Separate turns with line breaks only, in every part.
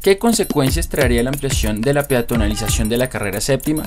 ¿Qué consecuencias traería la ampliación de la peatonalización de la carrera séptima?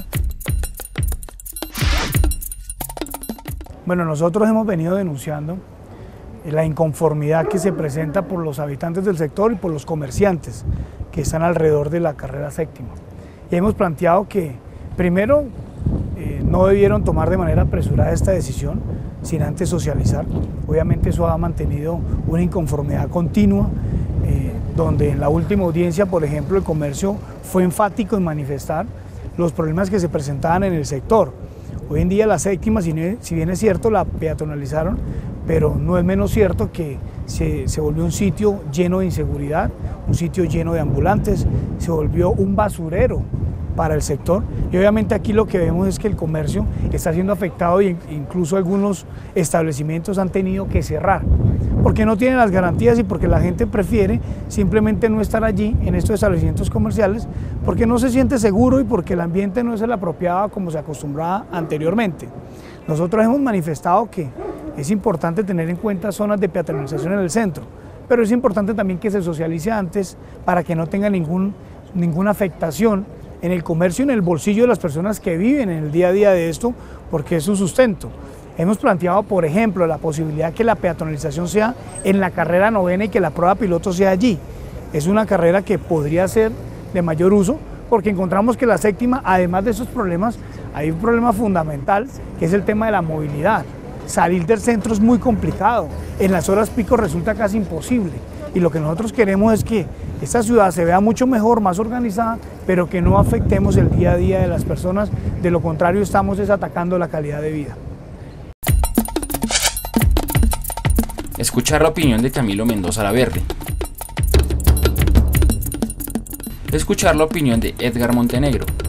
Bueno, nosotros hemos venido denunciando la inconformidad que se presenta por los habitantes del sector y por los comerciantes que están alrededor de la carrera séptima. Y hemos planteado que, primero, no debieron tomar de manera apresurada esta decisión sin antes socializar. Obviamente eso ha mantenido una inconformidad continua, donde en la última audiencia, por ejemplo, el comercio fue enfático en manifestar los problemas que se presentaban en el sector. Hoy en día la séptima, si bien es cierto, la peatonalizaron, pero no es menos cierto que se volvió un sitio lleno de inseguridad, un sitio lleno de ambulantes, se volvió un basurero para el sector. Y obviamente aquí lo que vemos es que el comercio está siendo afectado e incluso algunos establecimientos han tenido que cerrar porque no tienen las garantías y porque la gente prefiere simplemente no estar allí en estos establecimientos comerciales porque no se siente seguro y porque el ambiente no es el apropiado como se acostumbraba anteriormente. Nosotros hemos manifestado que es importante tener en cuenta zonas de peatonalización en el centro, pero es importante también que se socialice antes para que no tenga ninguna afectación en el comercio y en el bolsillo de las personas que viven en el día a día de esto, porque es su sustento. Hemos planteado, por ejemplo, la posibilidad que la peatonalización sea en la carrera novena y que la prueba piloto sea allí. Es una carrera que podría ser de mayor uso, porque encontramos que la séptima, además de esos problemas, hay un problema fundamental, que es el tema de la movilidad. Salir del centro es muy complicado, en las horas pico resulta casi imposible. Y lo que nosotros queremos es que esta ciudad se vea mucho mejor, más organizada, pero que no afectemos el día a día de las personas. De lo contrario, estamos atacando la calidad de vida.
Escuchar la opinión de Camilo Mendoza Laverde. Escuchar la opinión de Edgar Montenegro.